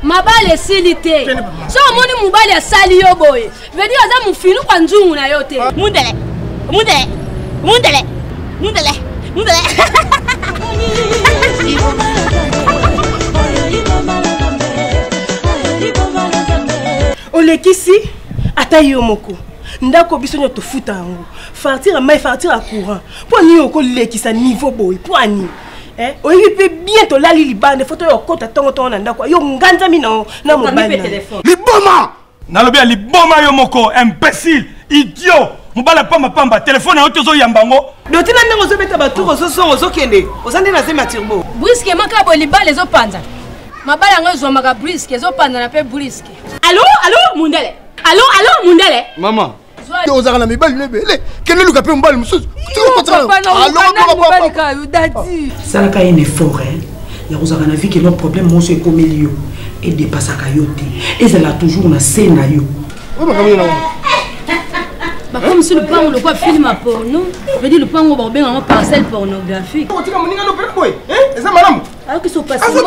Mabale silité. So moni mubale asali yo boy. Veut dire aza mufinu kwa nzungu na yote. Mundele. Olekisi ata yo moko. Ndako biso nyo tofuta yango. Fartir mai fartir à courant. Pour ni oko lekisa niveau boy. Pour ani. Oyi pe bien to lali libande photo yo kota tongo na ndako. Yo nganza mi na mobile. Liboma. Nalobi liboma yo moko imbécile, idiot. Mobala pamba téléphone na otozo yambango. Dotina ndango zo beta baturo zo songo zo kende. Ozande na zema turbo. Brisque maka bo libale zo panza. Mabala ngo zo maka brisque zo panza na pe brisque. Allô Mundele. Allô Mundele. Maman. Tu oses la mibali lebele. Quel est le capé mbali mususu? Ça a un effort hein. Il y a un vie qui a un problème mon c'est comme il et dépasse à cayote. Et elle a toujours une scène à yo. Bah comme si le pan le quoi film à porno, veut dire le pan on va bien en parcelle pornographique. Tu vas moninga no pele boy. Eh, ça madame. Alors que so passe. 14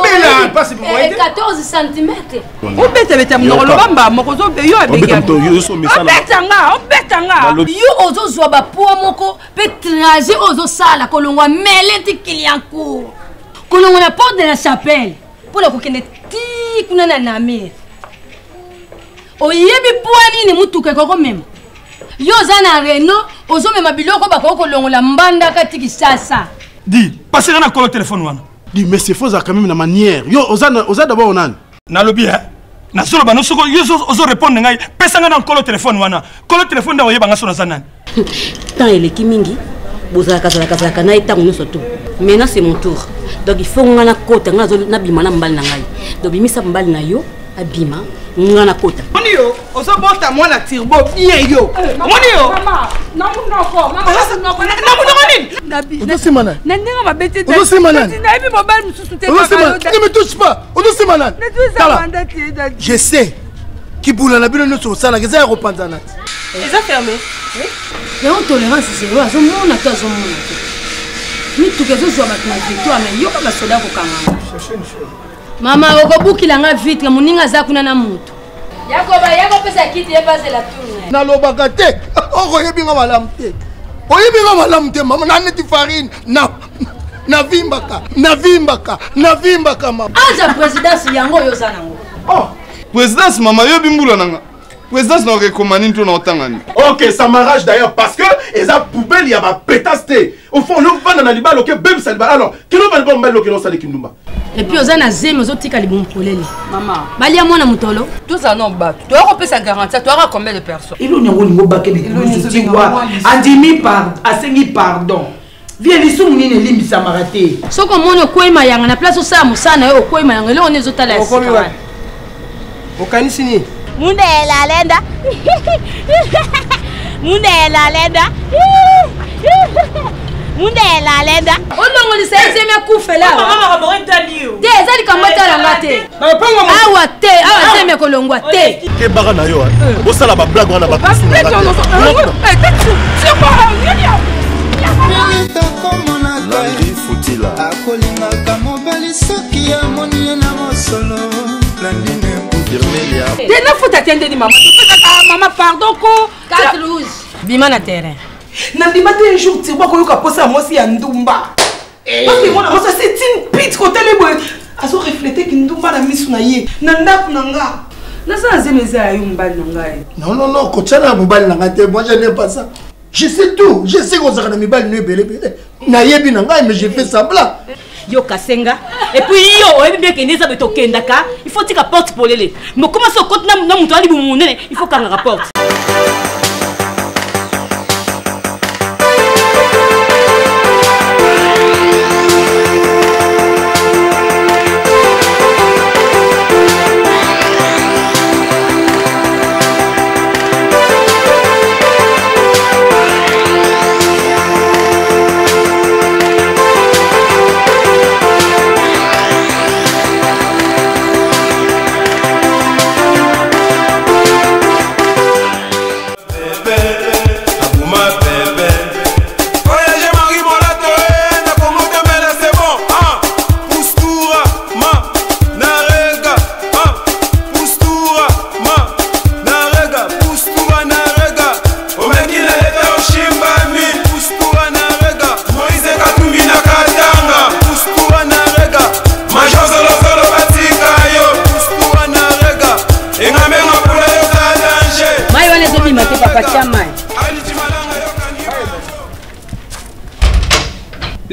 cm. On bête mon lobamba moko zo yo abega. On yo ozo zo ba po moko pe trajet ozo sala kolongwa mele ti kilianko. Kolongwa na porte de la chapelle. Pour la kokende ti kuna na namir. Oyebi poani ni mutuke koko même. Yo zana reno ozo mema biloko bako kolongola mbanda katiki sasa. Dis, passez na kolo téléphone wana. Dis mais c'est faux ça quand même la manière. Yo oza d'abord onan. Nalobi hein. Na solo bano soko yo ozo répondre ngai pesa nga na kolo téléphone wana. Kolo téléphone da oyeba nga sona zanani. Tant eleki mingi bozala kazala na etango nyonso to. Maintenant c'est mon tour. Donc il faut ngana kota ngazo na bima na mbali na ngai. Donc bimisa mbali na yo abima ngana kota. Moni yo ozo bota mwana turbo bien yo. Moni yo mama na munoko Nabi. Ozo simana. Nandenga mabete te. Ozo simana. Na ebi mobile mususu te. Ozo simana. Ne me touche pas. Ozo simana. Je sais. Qui boule na bino nyonso osala ke za ya kopanzana. Eza fermé. Mais on tolérance c'est vrai, zo mona to zo mona. Ni tukezo zo ba na victoire mais yo ba soda ko kanga. Mama okobukila nga vitre muninga za kuna na mutu. Yako pesa kiti ye base la tourne. Na lobaka te. Oko yebinga malamu te. Oyebinga malamu te mama na neti farine na vimbaka mama. Aja présidence yango yo za nango. Oh, présidence mama yo bimbula nanga. Présidence na recommande tout na tangani. OK, ça m'arrache d'ailleurs parce que eza poubelle ya ba pétaste. Au fond le vanda na libalo ke bem salba. Alors, kilo ba mbalo ke no sale kindumba. Et puis oza na zeme ozotika libompolele. Maman. Bali ya mwana mutolo. Tout ça non bat. Tu auras payé sa garantie. Tu auras combien de personnes? Il y a un baquet de tiwa. Andimi asengi pardon. Viens les soumni ne limbi samarate. Soko mono koima yanga na place osa musana yo koima yanga le on ezotala ya. Okanisi ni. Mundela lenda. Mundela lenda. Olongo ni saizi me kufela. Mama ba ntaliyo. Te ezali kamata langa te. Ba pango awa te, awa se me kolongwa te. Ke baga na yo. Bo sala ba blague wana ba kusi. Landry Futila akolingaka mobali soki ya moni na mosolo Landine Dirmelia. Tena futa tende ni mama. Mama pardon ko. Carte rouge. Bima na terrain. Na bima te un jour tiroir ko yoka posa mosi ya ndumba. Parce que moi ça c'est une pite côté les boy. Azo refléter ki ndumba na misu na ye. Na ndaku na nga. Na ça zemeza yo mbali na ngai. Non, kochana mobali na ngate. Moi je n'aime pas ça. Je sais tout. Je sais qu'on s'en a mis balle belé. Nayebi na ngai mais j'ai fait semblant. Yo kasenga et puis yo ebi bien que neza beto kendaka il faut tika porte pour les mais comment ça compte na mutu ali bumunene il faut qu'on rapporte.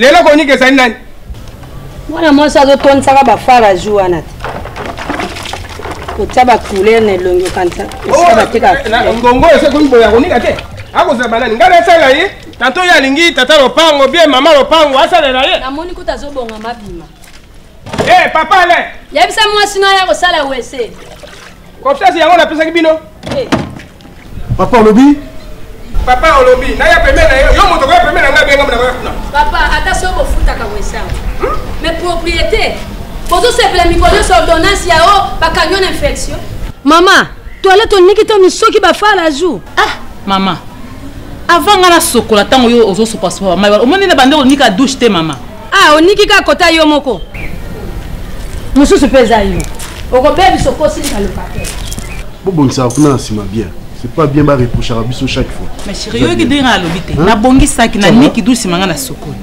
lelo koni ke sani nani mwana mwasi azotonisaka bafala ju wana te kotia bacouleur na elongi okanta esika bateka ngongo ese komiboya konika te akozala banani ngai nasala ye tanto ye alingi tata lopango bien mama lopango asalela ye namoni kuta azobonga mabima papa le yebisa mwasi no ya kosala wese confiance yango napesaki bino papa olobi papa olobi naya pembe na yo moto koya pembe na ngai benga mona koya kuna papa ata so bofutaka wese mais propriété ozosepela mikolo nyonso ordonnance yao bakangi na infection mama toilette oniki to misoki bafala jour mama avant nga na sokola ntango yo ozosopa sopa mai omoni na bande onika douche te mama oniki kaka kota yo moko mosusu mpe eza yo okobeya biso kosilika locataire bobongisaka kuna na nsima bien c'est pas bien bareprochaka biso chaque fois mais chéri yoyoki ndenge nga alobi te nabongisaki na niki douche nsima nga na sokola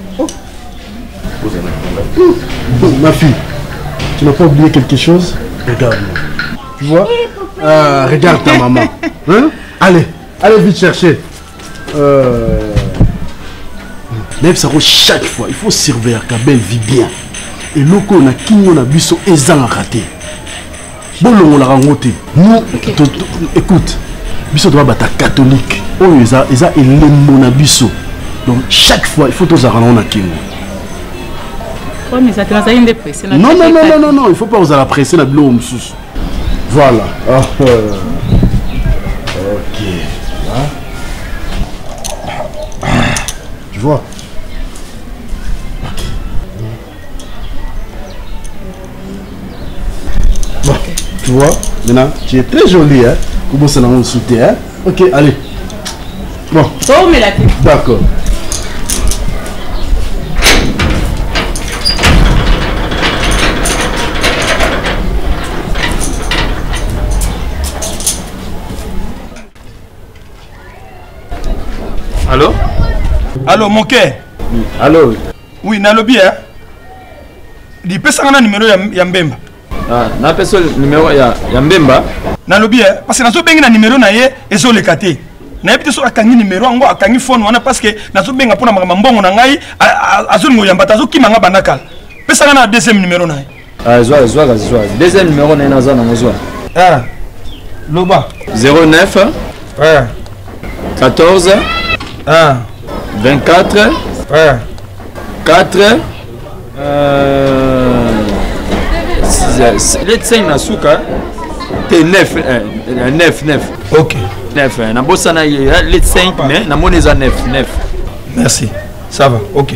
ma fille, tu n'as pas oublié quelque chose? Regarde-moi. Tu vois? Regarde ta maman. Hein? Allez vite chercher. Même ça chaque fois, il faut surveiller que belle vit bien. Et loco on a kingo na biso ezanga raté. Bon on l'a rencontré. Nous, écoute, biso doit battre catholique. Oh eza elembo na biso. Donc chaque fois, il faut tous arranger na kingo. Non, il faut pas vous la presser la bleu. Voilà. Ok. Tu vois? Bon, tu vois? Maintenant, tu es très jolie, hein? Comment ça n'a pas sauté, hein? Ok, allez. Bon. D'accord. Allô? Allô, mon cœur? Allô? Oui, nalobi, hein? Dis, pesa un numéro ya Mbemba. Na pesa numéro ya Mbemba? Nalobi, hein? Parce que nazo bengi na numéro na ye, ezo le kate. Na yebite so akangi numéro, ango akangi phone wana parce que nazo benga pona mbongo na ngai, azo ngo yamba tazo kimanga banakala. Pesa na deuxième numéro na ye. Zwa. Deuxième numéro na naza na ngozwa. Loba. 09 14 24 4 les 5 na souka t'es 9 ok 9 na bossa na les 5 mais na moneza 9 merci ça va ok.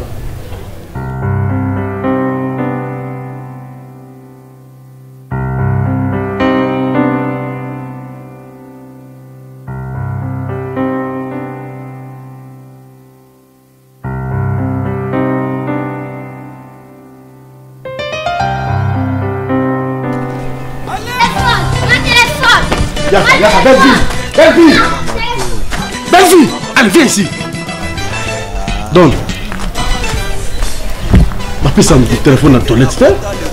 Belle fille, allez viens ici. Donne. Ma pisse un téléphone dans la toilette, c'est?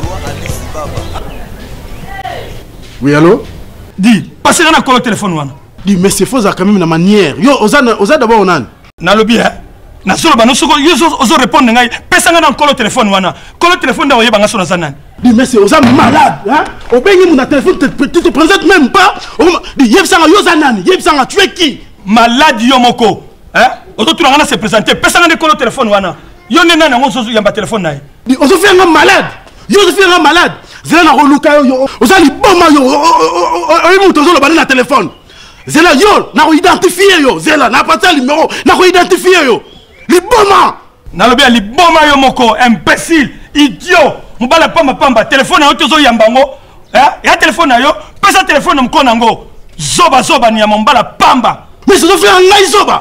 Oui, allô? Dis, passez dans le téléphone. Dis, mais c'est faux, ça quand même une manière. Yo, osa d'abord on a. Nalobi, hein? Na solo bano soko yo ozo répondre ngai pesa nga na kolo téléphone wana kolo téléphone da oyeba nga sona zanan. Dis mais c'est osa malade hein obengi mon téléphone tu te présentes même pas. Dis yebsanga yo zanani yebsanga tu es qui? Malade yo moko hein ozo tu nga na se présenter pesa nga na kolo téléphone wana yo nena na ngozo yamba téléphone nae. Dis ozo faire un malade yo ozo faire un malade zela na roluka yo oza li boma yo oyi muto ozo lo bana na téléphone zela yo na identifier yo zela na pas numéro na identifier yo. Liboma! Nalobia liboma yo moko, imbécile, idiot! Mubala pamba, téléphone na yo tozo yambango. Ya téléphone na yo, pesa téléphone mko nango. Zoba ni ya mbala pamba. Mais ça doit faire ngai zoba.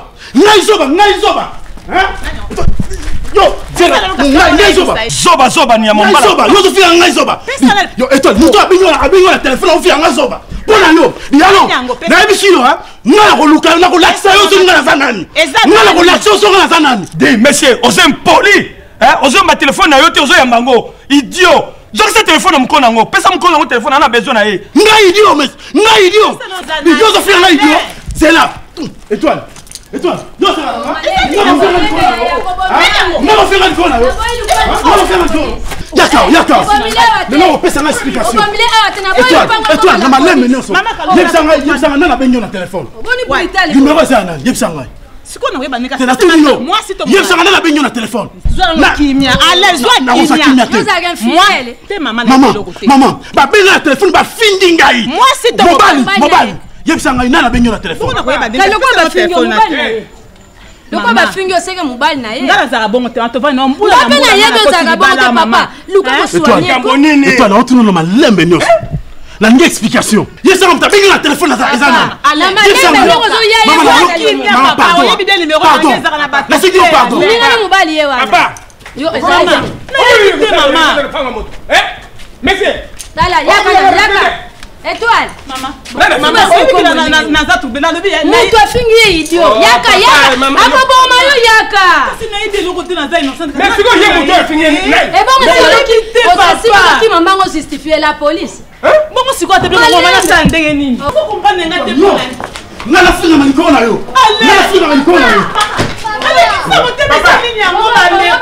Hein? Yo, ngai zoba ni ya mbala. Zoba, yo faire ngai zoba. Yo, étoile, muto abinyo la téléphone on fait ngai zoba. Pona yo, dialo. Na ebisilo ha? Nga ko luka na ko laksa yo so nga na zanani. Nga ko laksa yo so nga na zanani. Dis monsieur, aux impoli. Hein? Aux ma téléphone na yo te ozo yambango. Idiot. Donc ce téléphone mko nango, pesa mko nango téléphone ana besoin na ye. Nga idiot mais, nga idiot. Yo so faire nga idiot. C'est là. Étoile. Et toi, non, ça va. Non, faire un con là. Yaka. Maintenant, on peut s'en explication. Et toi, na malem nyonso. Yebsanga na benyo na téléphone. Numéro ça na yebsanga. Siko na weba nika. Moi si ton. Yebsanga na benyo na téléphone. Na kimia. Allez, joie kimia. Moi, t'es maman. Ba benyo na téléphone ba findi ngai. Moi si ton mobile. Yebsanga na benyo na téléphone. Loko ba fingi oseke mobile na ye. Ngala za bongo te anto va na mbula na mbula. Ba ye do za bongo te papa. Luka ko soigner. Et toi là on tourne na lembe nyos. La ngi explication. Yesa on t'a bengi na téléphone na ezana. La malembe loko zo ya ye. Maman pardon. Oyebi de numéro na za na ba. La sigi pardon. Ni na mobile ye wa. Papa. Yo ezana. Maman. Monsieur. Dala yaka. Étoile. Maman, naza tubela lobi. Mutu afingi idiot. Yaka. Akoboma yo yaka. Sina ide loko te naza innocent. Mais siko ye mutu afingi. Et bon c'est qui maman go justifier la police. Bongo siko te bela maman na sa ndenge nini. Faut comprendre nga te problème. Ngala finga maniko na yo. Ngala finga maniko na yo. Allez, ça monte pas nini ya mo ba le.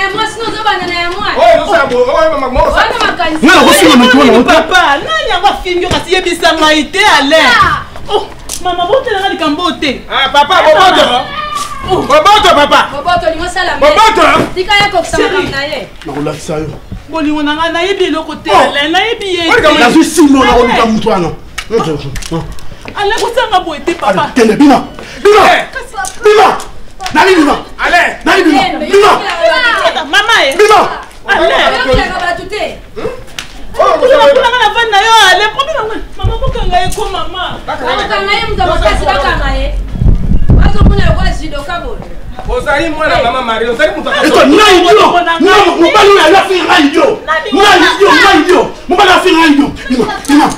Papa, nani yango fingi kasi yebisa maite ale. Oh, mama botela na likambo te. Ah papa, boboto papa. Boboto lingo sala. Boboto. Tika yako kusama na ye. Na relaxa yo. Bolingo na na yebi loko te ale, na yebi ye. Na zo simo na oluka mtu ana. Ale kusanga boete papa. Tende bima. Nani bima. Allez. Nani bima. Mama e. Bima. Ale. Kuna vana yo ale problème mama bokanga ye ko mama. Bokanga ye mzabokasi bakanga ye. Wazo kuna kwa zido kabo. Ozali mwana mama Marie, ozali mutu. Eto nani idio. Nani mobali na la fi ngai idio. Nani idio. Mobali na fi ngai idio. Bima.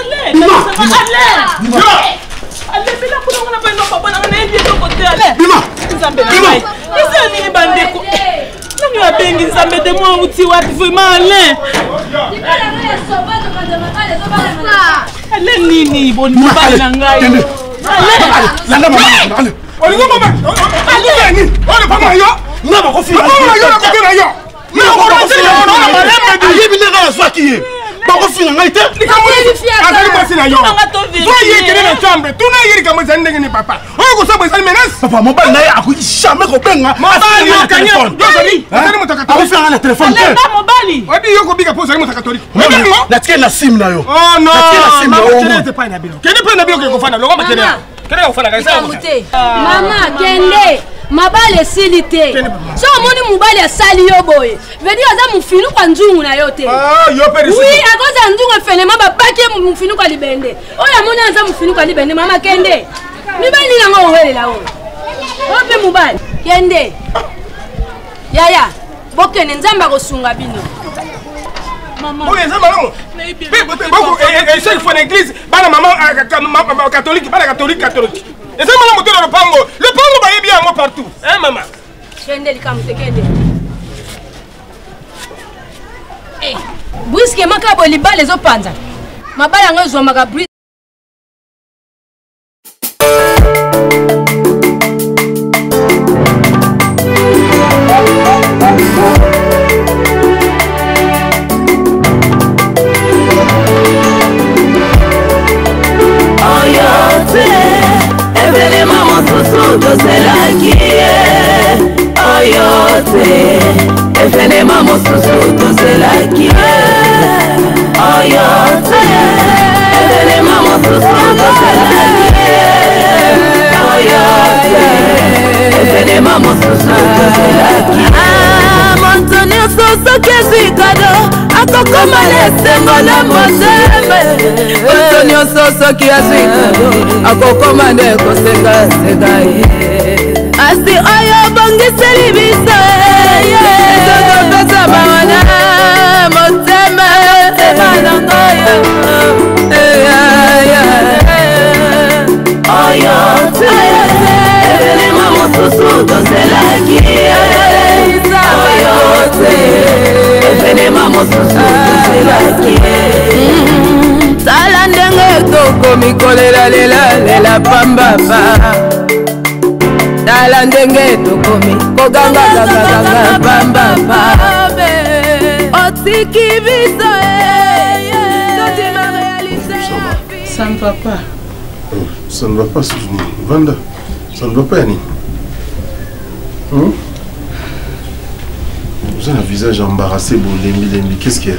Ale bila kuna ngana bando papa na nende to kote ale. Bima. Nzambe na ngai. Esa nini bandeko. Nani wabengi nzambe de moi uti wat vraiment ale. Ale nini boni mobali na ngai. Ale. Langa mama. Ale. Olingo mama. Ale nini? Ole papa yo. Na ba ko fi. Papa yo na kote na yo. Na ko fi na malembe. Ayebi ne ga so akiye. Ba ko fi na ngai te. Azali mwasi na yo. Soye kene na chambre. Tuna yiri kama za ndenge ni papa. Oyo ko sabo ezali menace. Papa mobile na ye aku jamais ko benga. Mobile yo kanya. Yozali. Azali mutaka Aku fi na téléphone te. Ale na mobile. Odi yo ko bika po zali mutaka catholique. Na tike na sim na yo. Oh non. Na tike na sim na yo. Kene te pa na bilo. Kene pa na bilo ko fana. Longa makene. Kene ko fana kaisa. Mama kende. Mabale silite. So moni mubali asali yo boy. Vedi aza mufinu kwa nzungu na yote. Ah, yo perisi. Oui, akoza nzungu fene maba baki mufinu kwa libende. Oya moni aza mufinu kwa libende mama kende. Mibali na ngo wele la o. Ope mubali. Kende. Yaya. Bokene nzamba ko sunga bino. Mama. Oye nzamba no. Boko seul fois l'église, bana maman catholique, bana catholique. Et ça m'a monté dans le pango. Le pango va y bien moi partout. Hein maman? Kende likamute kende. Eh, briske makabo libale zo panza. Mabala ngozo maka briske. Evenema mosusu tozelaki oyote evenema mosusu tozelaki oyote evenema mosusu tozelaki moto nyonso soki ezwi kado akokoma lesengo na moteme moto nyonso soki ezwi kado akokoma nde kosengasenga ye asi oyo bongiseli biso ezokopesa bawana motema emanangoyo oyo te evenema mosusu tozelaki oyo te evenema mosusu tozelaki tala ndenge tokomi kolela lela pambapa tala ndenge tokomi kogangagagagaga bambamba otiki biso totima réalité. Ça ne va pas. Ça ne va pas, Vanda. Ça ne va pas, Yannick. Vous avez un visage embarrassé, bon, Lembi. Qu'est-ce qu'il y a?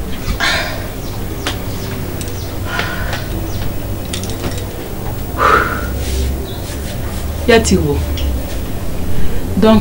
Yatiro. Donc,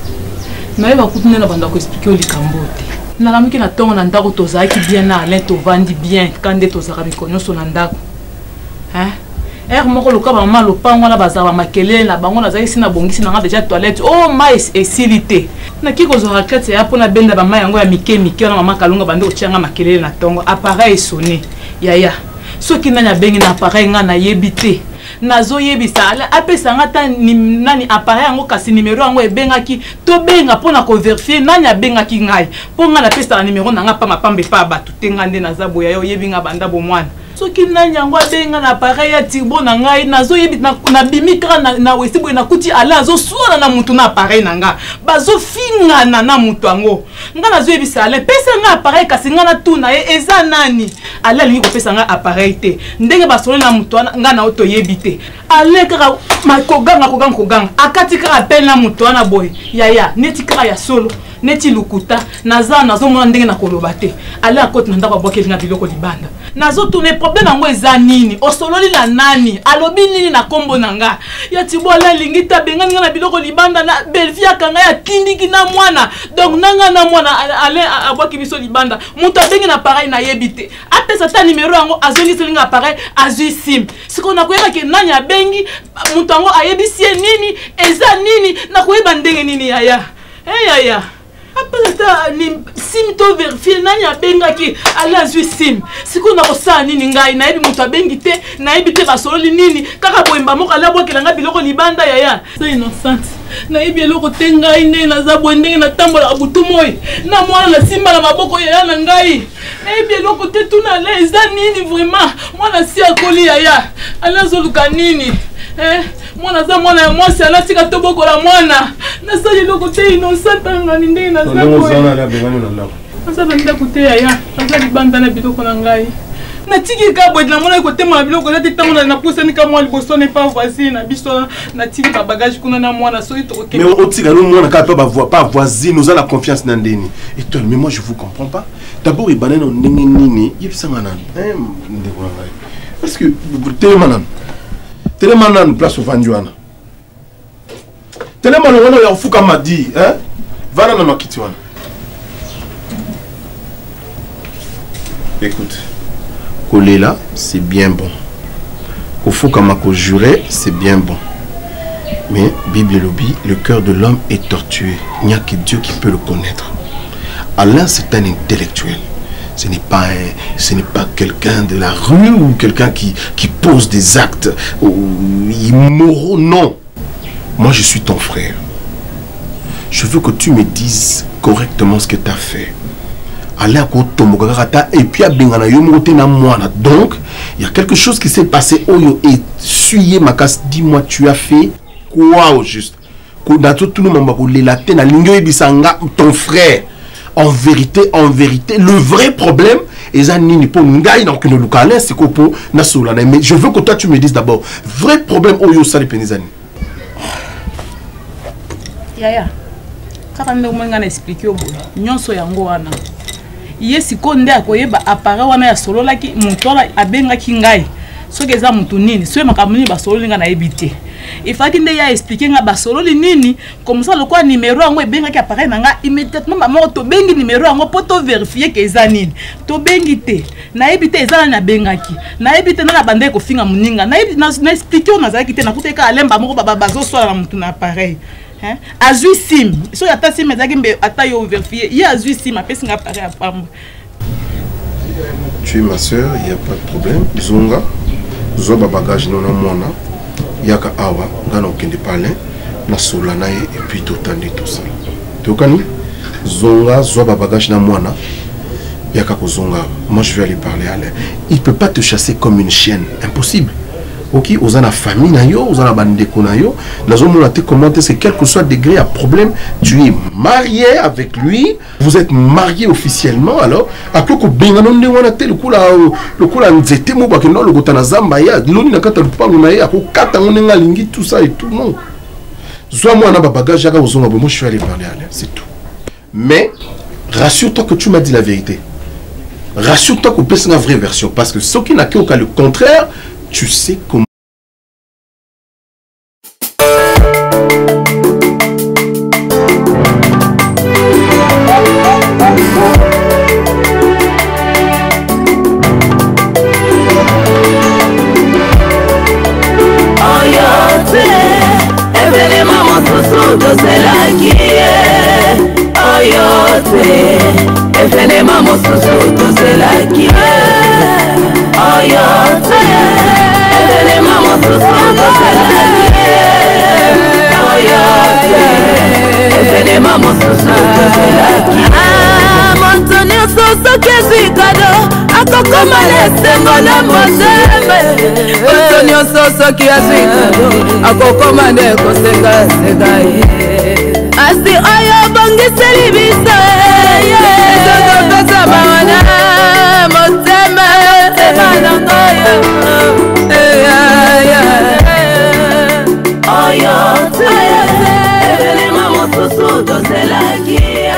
je vais vous expliquer au Likambote. Je vais vous expliquer que bien Alain tovandi bien quand tu as reconnu son andako. Hein? Er moko loka ba mama lopango na bazaba makele na bango na zaki sina bongisi na déjà toilette. Oh ma esilité. Na ki kozora kete ya pona benda ba yango ya mike na mama kalunga bande otianga makele na tongo appareil sonné. Yaya. Soki nanya bengi na appareil nga na yebite. Nazo yebisa ala apesa ngata nani appareil yango kasi numéro yango ebengaki to benga pona ko vérifier nani abengaki ngai po nga na pesa na numéro na nga pa mapambe pa batu tenga nde na zabo ya yo yebinga banda bo mwana soki nani yango abenga na appareil ya tibo na ngai nazo yebita na bimikra na wesibo na kuti ala azo suana na mutu na appareil na nga bazo finga na mutu yango nga nazo yebisa ala pesa nga appareil kasi nga na tuna eza nani ala lingi ko pesa nga appareil te ndenge basolo na mutu nga na oto yebite ale kaka makoganga akati kaka appel na mutu na boy yaya neti kaka ya solo neti lukuta nazo mona ndenge na koloba te ale akoti na ndako boke linga biloko libanda nazo tourner problème yango eza nini osololi na nani alobi nini na kombo nanga ya tibola lingi ta benga na biloko libanda na belvia kanga ya tindiki na mwana donc nanga na mwana ale aboki biso libanda mutu abengi na pareil na yebite apesa ta numéro yango azongi selinga pareil azui sim siko na koyeba ke nani abengi mutu yango ayebisi nini eza nini na koyeba ndenge nini yaya yaya après ça ni sim to vérifier nani abengaki ala zui sim siko na kosa nini ngai na yebi mutu abengi te na yebi te basololi nini kaka boyemba moko ala bokelanga biloko libanda yaya c'est innocente na yebi eloko te ngai ne naza bwendenge na tambola butu moyi na mwana na simba na maboko yaya na ngai na yebi eloko te tuna ala eza nini vraiment mwana si akoli yaya ala zoluka nini mwana za mwana ya mwasi alatika tobokola mwana nasali eloko te innocente ngani ndenge naza banda kote yaya aza libanda na biloko na ngai natiki kabwe na mwana ekotema na biloko eza te ntango na pusani ka mwa liboso ne pa voisine na biso natiki babagage kuna na mwana soki tokoke mais otika no mwana kaka pas voisine oza la confiance na ndeni et toi mais moi je vous comprends pas d'abord ibana no ndenge nini yebisanga nani ndeko na ngai parce que telema nani place ovandiwana telema no wana ya fuka madi vana na makiti wana. Écoute, Kolela, c'est bien bon. Kofukama ko jurer, c'est bien bon. Mais Bible Lobby, le cœur de l'homme est tortueux. Il n'y a que Dieu qui peut le connaître. Alain, c'est un intellectuel. Ce n'est pas quelqu'un de la rue ou quelqu'un qui pose des actes immoraux. Non. Moi, je suis ton frère. Je veux que tu me dises correctement ce que tu as fait. Et puis, donc, il y a quelque chose qui s'est passé. Et suyé ma casse, dis-moi, tu as fait quoi au juste? Ton frère. En vérité, le vrai problème, mais je veux que toi tu me dises d'abord, vrai problème au yo sali penizani. Yaya, kaka nde mwenga na expliquer obo, nyonso yango wana. Yesi konde akoyeba appareil wana ya sololaki mutola abengaki ngai. Soki eza mutu nini, soki makambo nini basololi nga na ebite. Il faut qu'il ait expliqué nga basololi nini comme ça le quoi numéro yango ebengaki appareil nanga immédiatement ba moko to bengi numéro yango po to vérifier que eza nini. To bengi te. Na ebite eza na bengaki. Na ebite na bande ko finga muninga. Na expliquer on azaki te na kuteka alemba moko baba bazo sola na mutu na appareil. Hein? Azui sim. So ya ta sim ezaki mbe ata yo vérifier. Il y a azui sim apesi nga appareil apam. Tu es ma soeur, il y a pas de problème. Zonga. Zoba bagage non mona. Yaka awa ngana okende pale na solana et puis totandi tout ça. Tokani zonga zoba bagage na mwana yaka ko zonga. Moi je vais aller parler à elle. Il peut pas te chasser comme une chienne, impossible. Ok, aux la famille na yo, aux la bande na yo, nous avons commenté c'est quel que soit degré à problème, tu es marié avec lui, vous êtes marié officiellement alors, à quoi que benganon ne wana te le coup la nzete mo ba que non le gotana zamba ya, loni na kata lupango na ya, ko kata ngonga lingi tout ça et tout non. Soit moi na ba bagage jaka ozonga moi je suis allé parler à elle, c'est tout. Mais rassure-toi que tu m'as dit la vérité. Rassure-toi que c'est une vraie version parce que ce qui n'a qu'au cas le contraire, tu sais comment. soki azwikado akokoma nde kosengasenga ye asi oyo bongiseli biso ezokopesa mawana motema na ngoyo oyo evelema mosusu tozelaki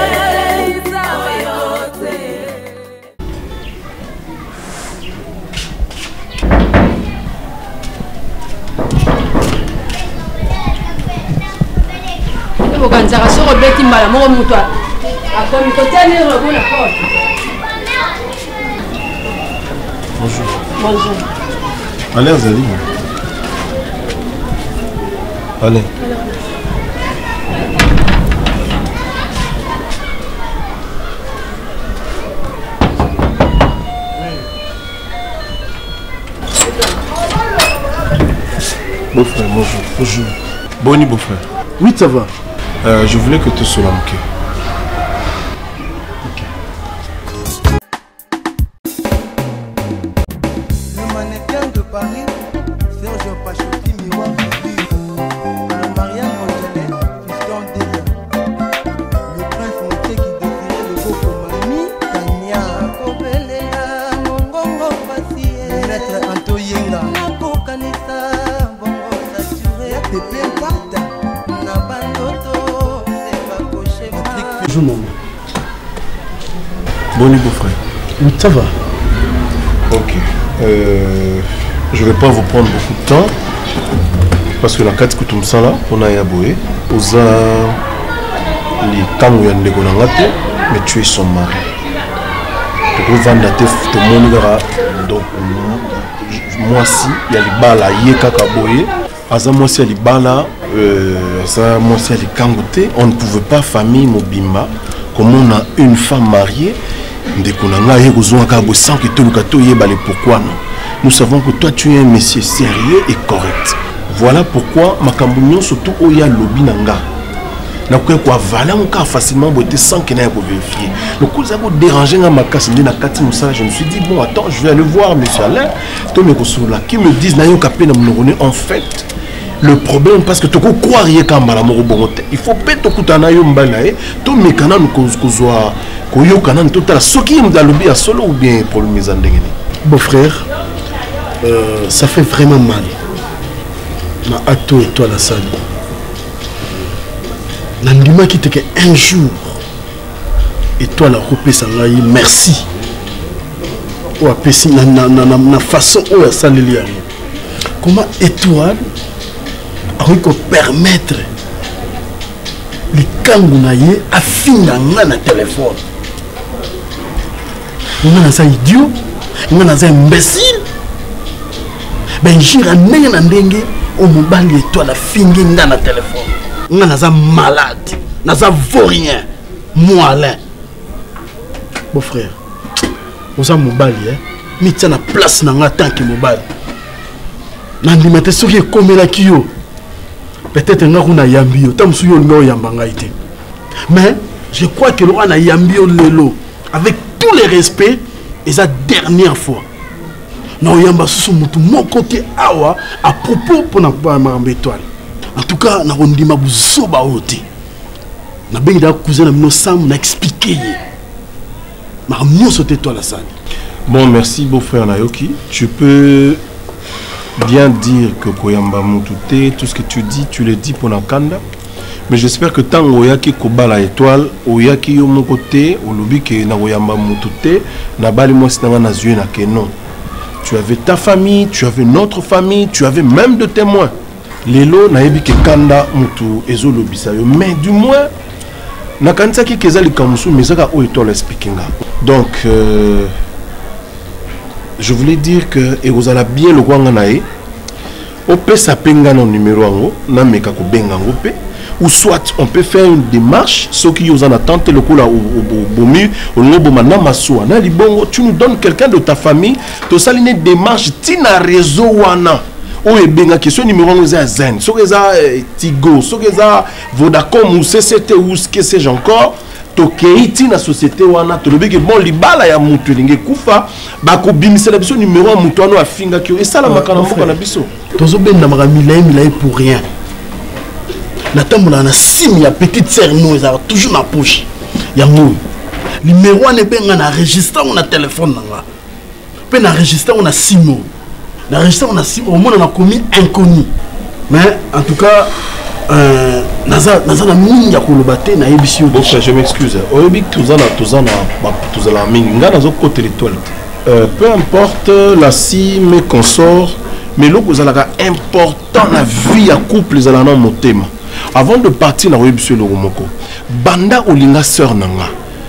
Kanzaka soko beti mbala moko mutu akomi kotani robo na porte. Bonjour. Bonjour. Allez, Zali. Allez. Beau-frère, bonjour. Bonjour. Bonnie, beau-frère. Oui, ça va. Je voulais que tu sois là, ok. Le mannequin de Paris, Serge Pachotti, miroir de vie. Le mariage Angelette, fiston d'Elia. Le prince monté qui désirait le beau pour mamie, Tania. Kobelela, Mongongo Fassie. Maître Antoyenga. Nako Kanisa, Bongo Saturé. Pépé Pata, Nabandoto. Bonjour maman. Bonnie beau-frère. Oui, ça va. Ok. Je ne vais pas vous prendre beaucoup de temps. Parce que la carte que tu me sens là, on a yaboué. Oza les kango ya ndeko na ngate, mais tu es son mari. Tu peux vendre tes monigara. Donc moi si il y a les bala yeka kaboye. Aza moi si il y a les bala ça, moi, c'est les kangoté. On ne pouvait pas famille Mobimba. Comme on a une femme mariée, sans que tout le pourquoi non. Nous savons que toi tu es un monsieur sérieux et correct. Voilà pourquoi ma cambunion surtout oya lobby nanga. Na quoi valer mon cas facilement boiter sans qu'il n'ait pas vérifier. Le coup ça déranger ma casse na kati musala. Je me suis dit bon attends je vais aller voir monsieur Alain. Toi me là qui me disent na yo kapé na monoroné en fait. Le problème parce que tu peux croire qu'il y a il faut pas te coutana yo mbalae to mekana nous kozwa koyo kana total soki mdalobi a solo ou bien pour le mise en dégâts. Beau frère, ça fait vraiment mal. Ma ato et toi la salle. Nandima qui te que un jour et toi la repé sangai merci. Ou apesi na façon où la salle liya. Comment étoile oui, qu'on permettre les kangunaye à finir na téléphone. On a un idiot, on a un imbécile. Ben jira nenga ndenge au mobile toi la finir na téléphone. On a un malade, on a un vaurien, moi Alain. Beau frère, on a mobile mais tu as la place dans la tant que mobile. Nandimate soki comme la kio. Peut-être que na yambio, mais je crois que l'on a yambio lelo avec tous les respects et la dernière fois. naoyamba susu mutu moko te awa à propos pona makambo étoile. En tout cas nakondima buzoba oyo te nabengi da cousin na bino Sam na expliquer makambo nyonso te étoile asali. Bon, merci beau-frère Nayoki. Tu peux bien dire que Koyamba Mutute, tout ce que tu dis, tu le dis pour Nakanda. Mais j'espère que tant Oyaki Kobala étoile, Oyaki Yomokote, Olobi ke na Koyamba Mutute, Nabali Mosnanga Nazue na Kenon. Tu avais ta famille, tu avais notre famille, tu avais même de témoins. Lelo Nayebi ke Kanda Mutu Ezo Lobisayo. Mais du moins, Nakanta ki Kezali Kamusu, mais ça a étoile speaking. Donc, je voulais dire que et vous allez bien le Wanganae. On peut s'appeler un numéro en haut, ou soit on peut faire une démarche, ceux qui ont en attente le coup là au bomu, au nobo manamasoua. Tu nous donnes quelqu'un de ta famille, tu as une démarche, tu as réseau wana. Ou est bien question numéro 1 c'est Zen, so que ça Tigo, so que ça Vodacom ou CCT ou ce que sais-je encore. Tokeiti na société wana to lobeke bon libala ya mutu linge kufa ba ko bimisa la biso numéro 1 mutu wana afinga kyo et ça la makana moko na biso tozo benda milaye pour rien na tambola na sim ya petite sœur nous ça toujours na poche ya mo numéro 1 benga na registre on a téléphone nanga pe na registre on a simo na registre on a simo au monde on a commis inconnu mais en tout cas naza na mingi ya kolobate na yebisi. Bon, je m'excuse. Oyebi tuzana mingi ngana zo côté l'étoile. Peu importe la si mes consorts, mais loko zalaka important la vie à couple zalana motema. Avant de partir na yebisi lo moko. Banda olinga sœur nanga.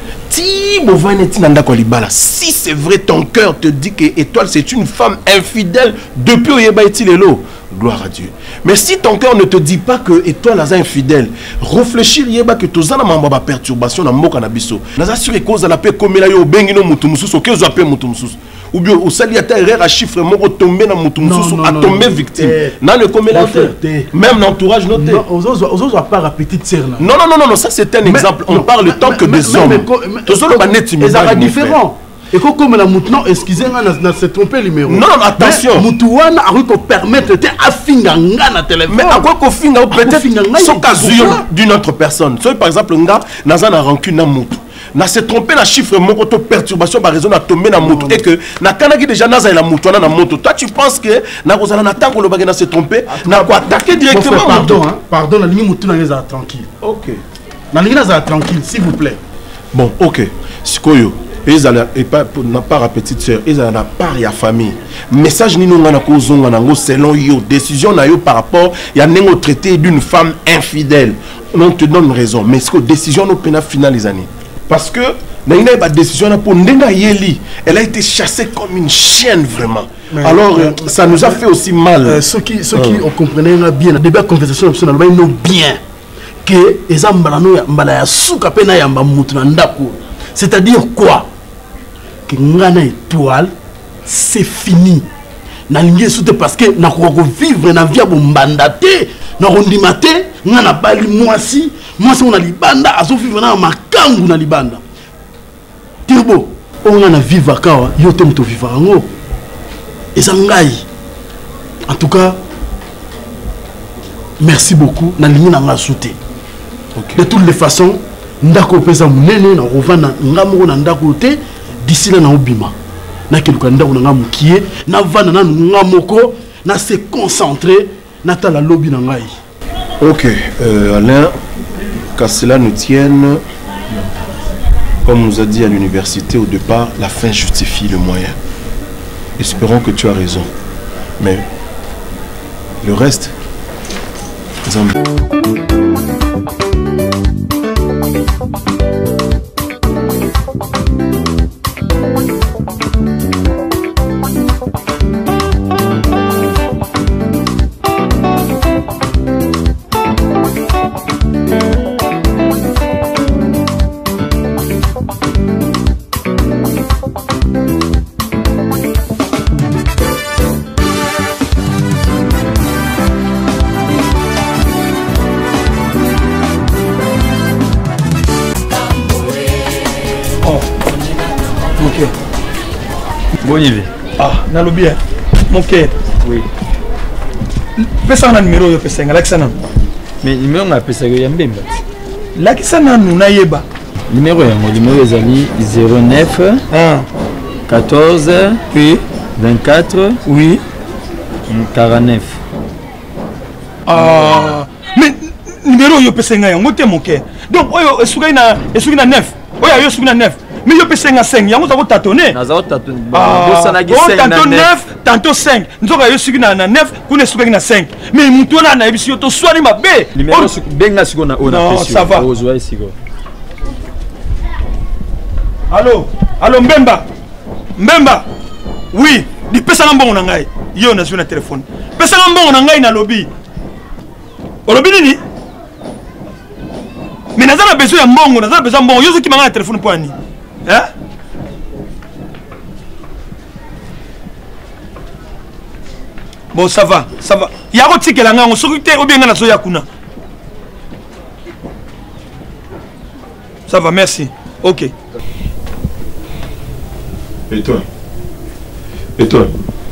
Ti bovaneti nanda ko libala. Si c'est vrai ton cœur te dit que étoile c'est une femme infidèle depuis oyeba etilelo. Gloire à Dieu. Mais si ton cœur ne te dit pas que étoile est infidèle, réfléchir yeba que tozana mamba perturbation na mboka na biso. Naza sur cause la paix comme la yo bengi no mutu mususu ke zo appel mutu mususu. Ou bien au sali ata erreur à chiffre moko tomber na mutu mususu a tomber victime. Na le comme la même l'entourage noté. Aux pas à petite sœur là. Non, ça c'est un exemple. On parle tant que des hommes. Tozolo ba net mais ça différent. Et comme la maintenant, excusez-moi, n'a se trompé le numéro. Non, attention. Moutouana a réussi à permettre de affinga na téléphone. Mais à quoi qu'on finga peut-être son cas d'une autre personne. Soit par exemple, nga n'a na rancune na moutou. N'a se trompé la chiffre mon auto perturbation par raison na tomber na moutou et que na kanaki déjà na la moutou na moutou. Toi tu penses que na kozana na tango le bagana se tromper, na quoi attaquer directement. Pardon, la ligne moutou na les tranquille. OK. La ligne na tranquille s'il vous plaît. Bon, OK. Sikoyo. Ils et pas n'a pas à petite sœur, ils n'ont pas à famille. Message ni nous ngana ko zonga nango selon yo décision na yo par rapport il y a nengo traité d'une femme infidèle. On te donne raison, mais ce que décision no pena finale les années. Parce que na ina ba décision pour ndenga yeli, elle a été chassée comme une chienne vraiment. Mais alors ça nous a fait aussi mal. Ceux qui on comprenait bien la débat conversation na no bien que ezambala no mbala ya suka pena ya mbamutu na ndako. C'est-à-dire quoi? Que ngana étoile c'est fini na lingi soute parce que na ko vivre na vie bombanda te na rondima te ngana bali mwasi on a libanda azo vivre na makangu na libanda tirbo on ngana vivre kawa yo te mto vivre ngo ezangai. En tout cas merci beaucoup na lingi na nga soute. De toutes les façons ndako pesa munene na rovana ngamo na ndako te d'ici là na obima na keluka ndako na ngamo kie na vana na ngamoko na se concentrer na ta la lobby na ngai. OK, Alain, qu'à cela nous tienne, comme on nous a dit à l'université au départ, la fin justifie le moyen. Espérons que tu as raison. Mais le reste, Bon, il est. Ah, nalobi bien. Mon cœur. Oui. Pesa na numéro yo pesa ngala kisana. Mais numéro na pesa yo yambemba. La kisana nuna yeba. Numéro yango numéro ezali 09 14 oui 24 oui 49. Ah, mais numéro yo pesa yango te mon cœur. Donc oyo esuki na 9. Oyo yo esuki na 9. Mais yo pesa nga 5. Yango za ko tâtonner. Na za ko tâtonner. Bossa na 5 tantôt 9, tantôt 5. Nzoka yo esuki na 9, kuna esuki na 5. Mais mutu na na ebisi yo to swani mabe. Numéro benga siko na ona pesi. Ça va. Ozwa siko. Allô, allô Mbemba. Mbemba. Oui, di pesa mbongo na ngai. Yo na sur na téléphone. Pesa mbongo na ngai na lobby. O lobby nini? Mais nazana besoin ya mbongo, nazana besoin mbongo. Yo zo ki manga na téléphone pour ani. Hein? Bon, ça va, ça va. Yako tikela nga on s'occupe ou bien na zo yakuna. Ça va, merci. OK. Et toi? Et toi?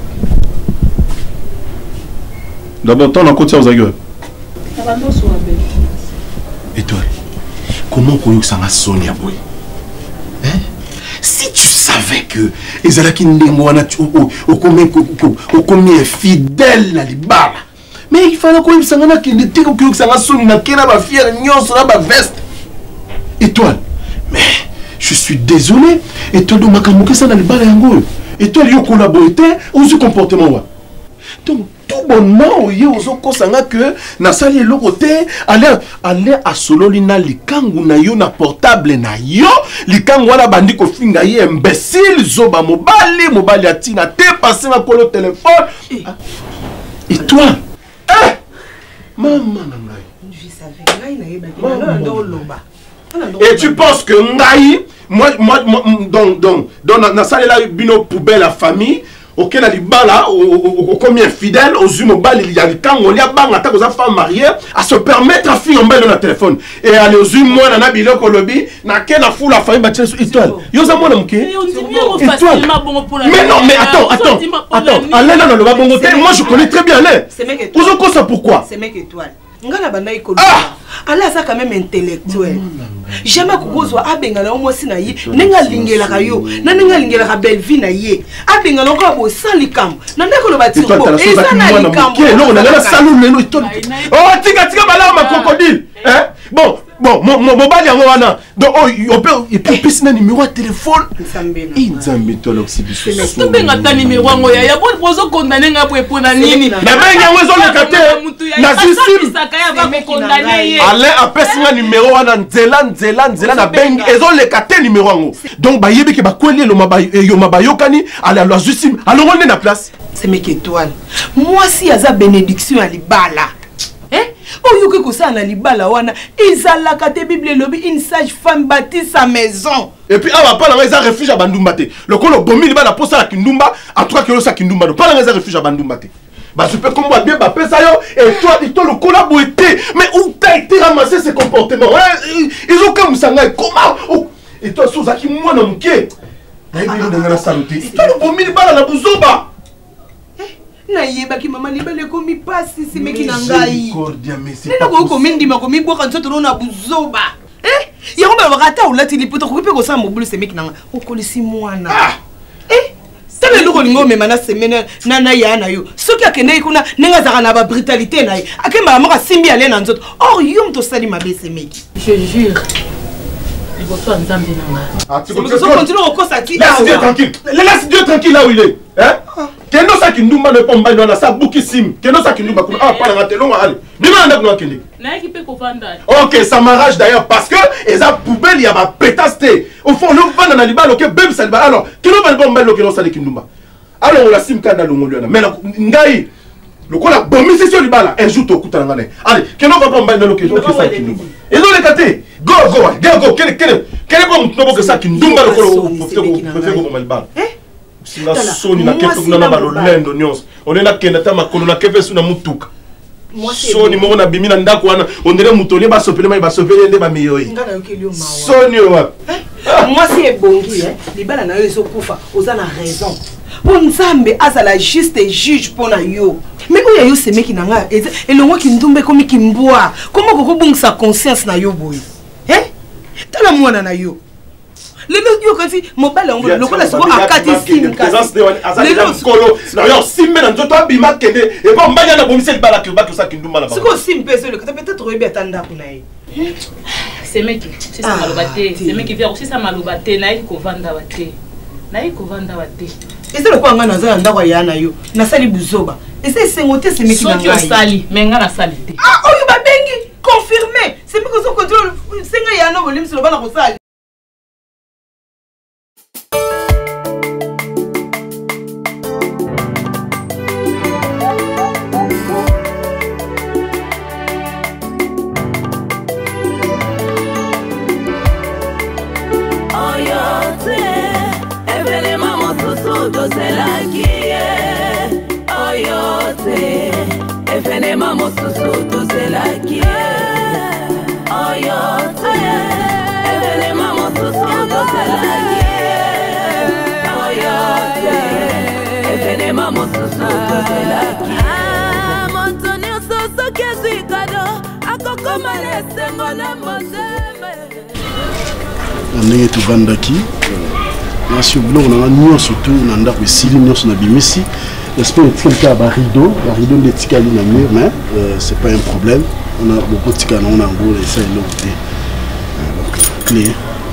D'abord, t'en as côté aux agueurs. Et toi? Comment qu'on y a Sonia boy? Hein? Si tu savais que Ezalaki Ndemwana au combien fidèle à l'Ibala, mais il fallait qu'on y ait qui ne t'ait que ça a sonné na kena ba fière nyons na ba veste. Étoile. Mais je suis désolé. Étoile de Makamuke ça dans l'Ibala yango. Étoile yo collaboré aux comportements. Donc tout bonnement oye ozoko sanga que na sali le côté aller à solo lina likangu na yo na portable na yo likangu wana bandi ko finga ye imbécile zoba mobali atina te passer ma polo téléphone et toi maman je savais ngai na yeba et tu penses que ngai moi donc na sali la bino poubelle la famille. Ok, na libala, au combien fidèle, aux humobales, il y a le temps où il y a bang attaque aux femme mariée à se permettre à faire un bel dans téléphone. Et aller aux humains, on a bilok au lobby, n'a qu'un foule la famille bâtie sur étoile. Yosa moi n'aime étoile. Mais non, mais attends. Allez là dans le babongo, moi je connais très bien Alain. Vous en ça pourquoi? C'est mec étoile. Ngana bana ikolo. Ala ça quand même intellectuel. Jamais kukozwa abengala omosi na ye, nenga lingela kayo, na nenga lingela ka belle vie na ye. Abengala ko bo salikam. Na ndeko lo batiro. Et ça na likam. Non, on a la salon lelo itone. Oh, tika bala ma crocodile. Hein? Bon, mon bali yango wana. Donc on peut et puis piscine numéro de téléphone. Nzambe to l'oxybus. Tu benga ta numéro ngo ya bon pozo condamner nga pour na nini. Na benga ngo zo le kate. Na justice. Alain a pessinga numéro wana nzela na benga ezo le kate numéro ngo. Donc ba yebi ke ba kweli lo mabayokani ala la justice. Alors on est na place. C'est mec étoile. Moi si aza bénédiction à libala. Oyoke kosa na libala wana izalaka te Bible lobi une sage femme bâtit sa maison. Et puis awa pas la refuge à Bandumba te. Le kolo bomi libala posa la kindumba en tout cas que ça kindumba no pas la refuge à Bandumba te. Bah je peux comme moi bien ba pesa yo et toi le collaborer mais où t'as été ramassé ces comportements ils ont comme ça comment et toi sous-aki moi na muke. Na ibi ndo ngana saluti. Toi le bomi libala na buzoba. Na yebaki mama libele komi pasi simeki na ngai. Nena ko komi ndima komi boka nsoto na buzoba. Yango ba rata ulati lipoto ko pe ko sa mobulu semeki na nga. Okolisi mwana. Tele loko lingo mema na semaine na ya na yo. Soki akende kuna nenga zaka na ba brutalité na ye. Akemba maka simbi ale na nzoto. Or yo mto sali mabe semeki. Je jure. Il va toi nzambe na nga. Tu continues au cosati. Laisse Dieu tranquille. Laisse Dieu tranquille là où il est. Hein? Keno sa kindumba ne pomba na sa bukisim. Keno sa kindumba kuna pas na telonga allez. Bima nda kuna kende. Na équipe ko fanda. OK, ça m'arrache d'ailleurs parce que eza poubelle ya ba pétaste. Au fond le vanda na libalo ke bem salba. Alors, keno ba bomba lo keno sa kindumba. Alors on la sim kanda lo ngoliona. Mais ngai le ko la bombi c'est sur libala. Un jour to kuta ngane. Allez, keno ba bomba na lo keno sa kindumba. Et non les kate. Go. Quel bon no que ça kindumba lo ko fait ko malbal. Singa soni na kepe kuna na balolendo nyos. On est na kenda ta makolo na kepe suna mutuka. Soni moko na bimi na ndako wana on dirait mutoli ba sopele mai ba sopele nde ba miyoi. Ngana yokeli o mawa. Soni wa. Moi si ebongi libala na yo ezokufa oza na raison. Pour Nzambe azala juste juge pour na yo. Mais oya yo semeki na nga elongo ki ndumbe komi kimbwa. Comment koko bongisa conscience na yo boy? Tala mwana na yo. Lelo yo kasi mobile ngo lokola siko akati sim kasi. Présence de azali kolo. Na yo simbe na nzoto abima kende et pas mbanya na bomisa libala ki ba ça kinduma la ba. Siko sim pese le peut-être oyebi atanda kuna ye. Semeki, c'est ça malobate. Semeki vient aussi ça malobate na ko vanda wate. Na ko vanda wate. Et c'est le quoi nga naza ndako ya na yo. Na sali buzoba. Et c'est sengote semeki na ngai. So sali, menga na sali te. Ah, oyo ba bengi confirmé. C'est mi ko so contrôle senga ya no volume sur le bana ko sali. ndenge tovandaki nasi obiloko nanga nyonso tu na ndako esili nyonso na bimisi j'espère etikali kaka barideau nde etikali na mur mais c'est pas un problème on a beaucoup tika nango na yango esa eloko te donc clé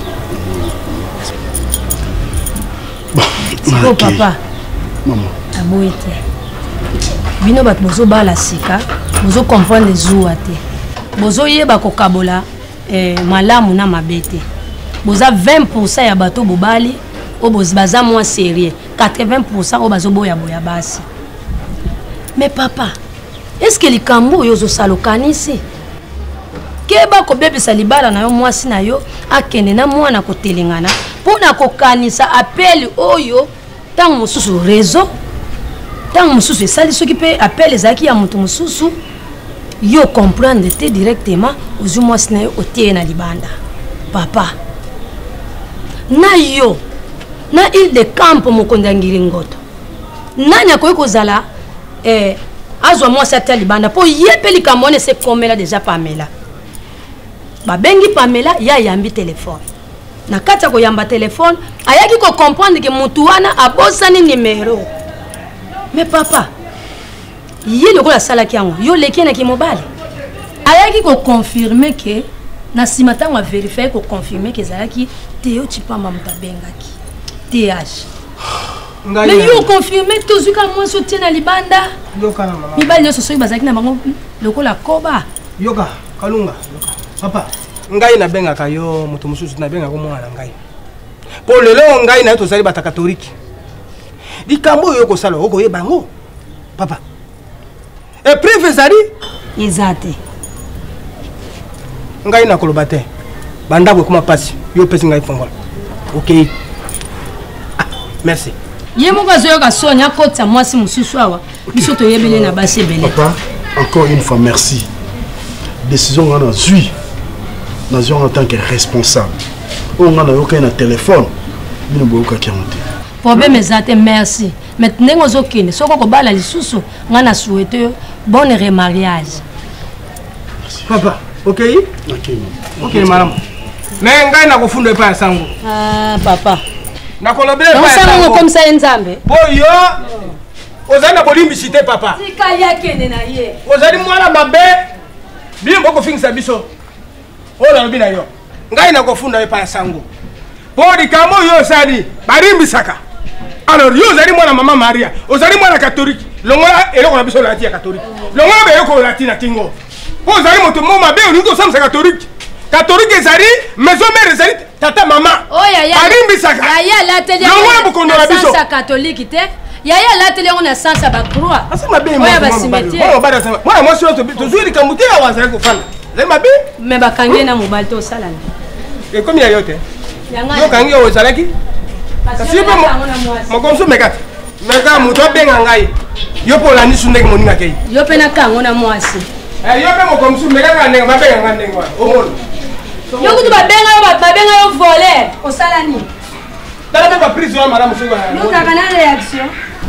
siko papa mama aboyi te bino bato bozobala sika bozokomprendre zuwa te bozoyeba kokabola malamu na mabe te boza 20% ya bato bobali o baza moins sérieux 80% o bazoboya boya basi. Mais papa, est-ce que likambo oyo ozosala okanisi keba kobebisa libala na yo mwasi na yo akende na mwana kotelengana mpona kokanisa apeli oyo ntango mosusu réseau ntango mosusu esali soki mpe apeli ezalaki ya moto mosusu yo comprendre te directement ozwi mwasi na yo otie na libanda papa na yo na ile de campo mokonzi ya Ngiringoto nani akoki kozala azwa mwasi atia libanda mpo ye mpe likambo wana esekomela deja Pamela babengi Pamela ya yambi telefone na kati ya koyamba telefone ayaki kocomprendre ke motu wana abosani nimero. Mais papa ye lokola asalaki yango yo leki na kimobali ayaki koconfirme ke na nsima ntango averifie koconfirme ke ezalaki te yo cipamba moto abengaki TH. Mais yo confirme tozwi ka mwasi otie na libanda mibali nyonso soki bazalaki na bango lokola koba yoka kalunga yoka papa ngai nabengaka yo moto mosusu nabengaka mwana na ngai po lelo ngai na yo tozali bata katolike likambo oyo kosala okoyeba yango papa epreuve ezali eza te ngai nakoloba te bandako ekoma pasi yo pesi ngai fongola ok. Merci. Ye moko azoyoka soni akotisa mwasi mosusu awa biso toyebele na basi ebele. Papa, encore une fois merci. Décision nga na zui en tant que responsable. On nga na yoka na téléphone bino boyoka kianté. Problème eza te merci. Maintenant ozokende soko kobala lisusu nga na souhaite bon remariage. Papa, ok? Ok madame. Mais ngai na kofunda pa sango. Ah papa. Nakolobele pa sango comme ça Nzambe. Boyo. Ozana bolimbisite papa. Tika yake na ye. Ozali mwana mabe. Bien boko fingisa biso. Ola lobi na yo. Ngai na kofunda pa sango. Bodi kamo yo sali barimbisaka. Alors yo ozali mwana mama Maria. Ozali mwana catholique. Longola eloko na biso la tia catholique. Longola be yoko la tina kingo. Ozali moto mo mabe olingo samsa catholique. Catholique ezali maison mère ezali tata mama. Oh yaya. Barimbisaka. Yaya la télé. Longola bokondo la biso. Samsa catholique te. Yaya la télé on a sansa ba croix. Asa mabe mo. Oya ba cimetière. Mo bada sama. Mwana mo sio to zuri kamute ya wanza ko fala. Zali mabe? Me ba kange na mobile to sala. Et comme il y a yote. Yo kangi o zalaki? Kasi mo mo komso mekati. Meka muto benga ngai. Yo pour la nisu ndenge moninga kei. Yo pe na kango na mwasi. Yo pe mo comme su meka ndenge mabenga ndenge wa. Omona. Yo kutu babenga yo voler. Osala ni. Dala même pas prise madame Musuba. Yo na kana réaction.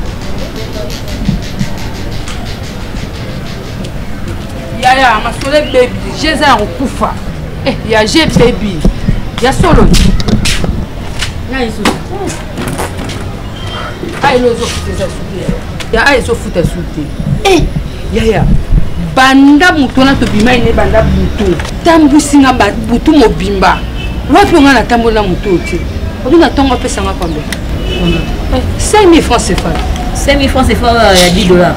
Yaya masole baby, jeza okufa. Ya je baby. Ya solo. Ya isu. Ai lozo futa suti. Ya ai so futa suti. Yaya. Banda mutona to bima ine banda butu. Tambusinga ba butu mobimba. Wapi nga na tambola mutu ti. Oduna tongo pesa nga kombe. 5000 francs CFA. 5000 francs CFA ya 10 dollars.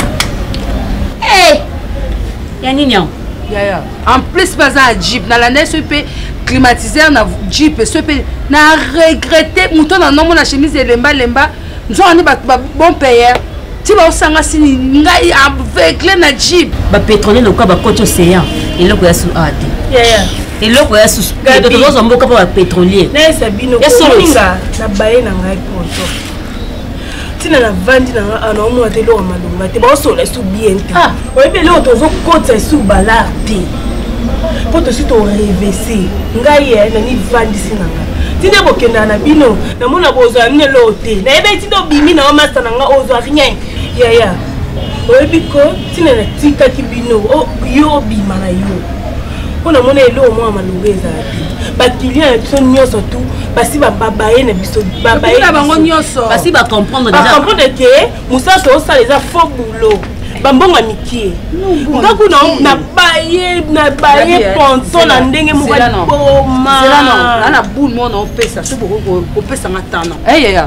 Ya nini yao? Yaya. En plus baza jeep na la neige pe climatiser na jeep ce pe na regretter mouton na nomo na chemise lemba nzo ani ba bon payeur. Ti ba osanga sini ngai aveugle na jeep. Ba pétrolier loka ba kocho seya. Eloko ya su ate. Yaya. Eloko ya su. Do to zo mboka ba pétrolier. Na sabino ko minga na baye na ngai poto. Tina na vandi na ana omo atelo malunga te ba osola su bien ta. Oyebi leo tozo kota su bala te. Poto si to revesi. Ngai na ni vandi sinanga. Tina bokenda na bino na mona bozo amine lote. Na ebe ti do bimi na o master na nga ozo rien. Yaya. Oyebi ko tina na tika ki bino o yo bima na yo. Ona mona elo mo malunga ezati. Ba client biso nyoso tu basi ba babaye na biso babaye na bango nyoso basi ba comprendre déjà ba comprendre que musa to ça les a faux boulot bambonga mikie ngaku na baye ponto na ndenge mo ba boma c'est là non na boule mo na pesa so ko pesa ngatana ya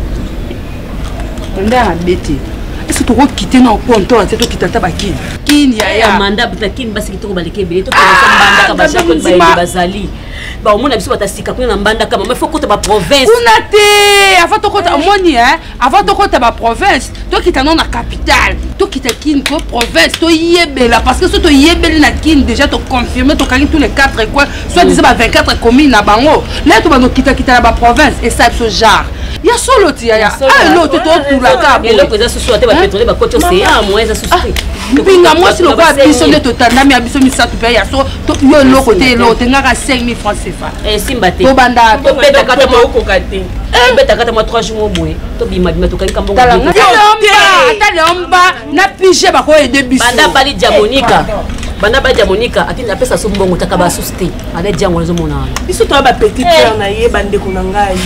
ndanga beti est-ce que tu vas quitter nos comptoirs c'est toi qui t'attends à qui ya manda butakin basi kitoko baleke be to ko mbanda ka ba bazali ba omona biso batasika kuna na mbanda kama mais faut que ta province kuna te avant to kota omoni avant to kota ba province to kita na capitale to kita kin ko province to yebela parce que so to yebeli na kin déjà to confirmer to kali tous les 4 quoi soit disant ba 24 communes na bango là to ba no kita na ba province et ça ce genre ya solo ti ya l'autre to la ka et l'autre za susu ate ba pétrolier ba kocho c'est à moins za susu pinga moi si le quoi biso de total na mi abiso mi sa tu paye ya so to yo lo côté l'autre ngaka 5000 francs CFA simba te to banda to beta kata mo ko kate beta kata mo 3 jours boye to bima to kan kambo ata lomba na pige ba ko aider biso banda bali diamonika atina pesa so mbongo taka ba suste ale diango zo mona biso to ba petit frère na ye bande ko ngai.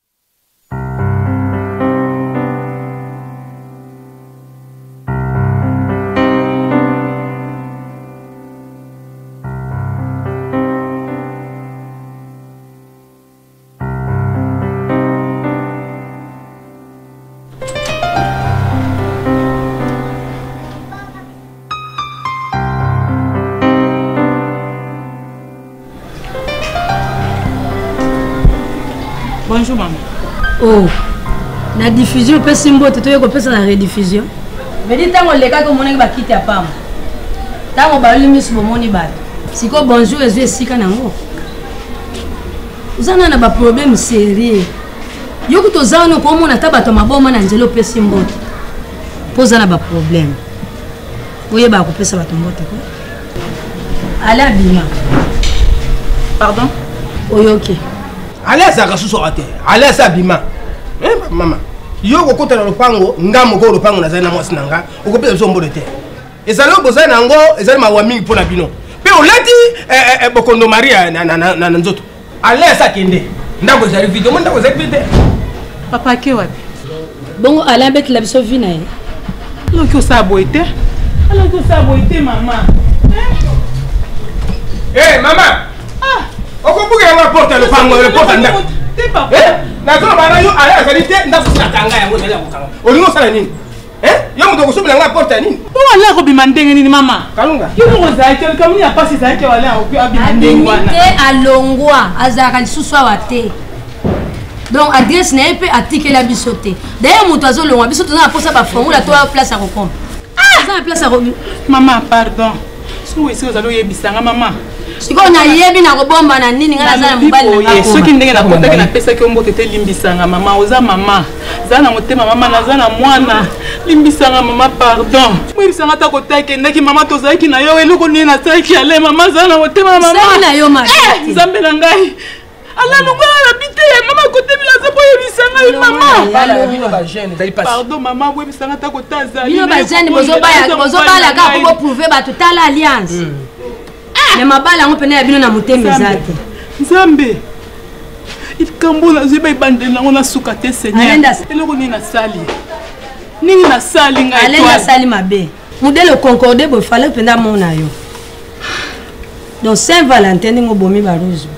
Bonjour maman. Oh, la diffusion peut s'imboter, tu es ça la rediffusion. Mais dis tant les gars comme on est ba quitter pas. Tant on ba lumis bo moni ba. Si ko bonjour et je sika nango. Uzana na ba problème sérieux. Yoko to zano ko mona tabato maboma na njelo pe simbote. Poza na ba problème. Oye ba ko pesa bato mbote ko. Ala bima. Pardon? Oyoke. Allez ça kasuso ate. Allez ça bima. Maman. Yo ko kota na lopango ngamo ko lopango na zana mwasi nanga. Okopesa biso mbote te. Ezalo boza nango ezali mawa mingi pona bino. Pe olati bokondo Maria na nzoto. Allez ça kende. Ndako ezali video mo ndako ezali vite. Papa ke wapi? Bongo ala bet la biso vina ye. Non ko sa boite. Alors ko sa boite maman. Maman. Okobuka yango porte le pango le porte nda. Na zo bana yo ala salite nda kusina kanga yango zali akokanga. Olingo sala nini? Yo muto kusubila nga porte nini? Bo wala ko bimandenge nini mama? Kalunga. Yo mo zaite le kamuni apasi zaite wala ko abimandenge wana. Te alongwa azaka lisusu awate. Donc adresse na pe atike la bisoté. D'ailleurs muto azo longwa bisoto na posa ba formula to place à recom. Ça place à maman pardon. Sou esi ozalo yebisanga maman. sikoyo nayebi na kobomba na nini ngai naza na mobali na soki ndenge nakotaki napesaki yo mbote te limbisanga mama oza mama za na motema mama naza na mwana limbisanga mama pardon moyebisanga ata kota ekendaki mama tozalaki na yo eloko nini nasalaki ale mama za na motema mama na yo nzambe na ngai ala longola na bite mama kote bilaza boyebisanga yo mama pardon mama boyebisanga ata kota azali bino bajene bozobala kaka po boprouve bato tala alliance me mabala yango pene ya bino na motema eza te nzambe ikambo nazwi baibandeli nango nasuka te seigneur eloko nini nasali ngai ale nasali mabe modele concorde boye fale mpenza mona yo donc saint valentin ndenge obomi barose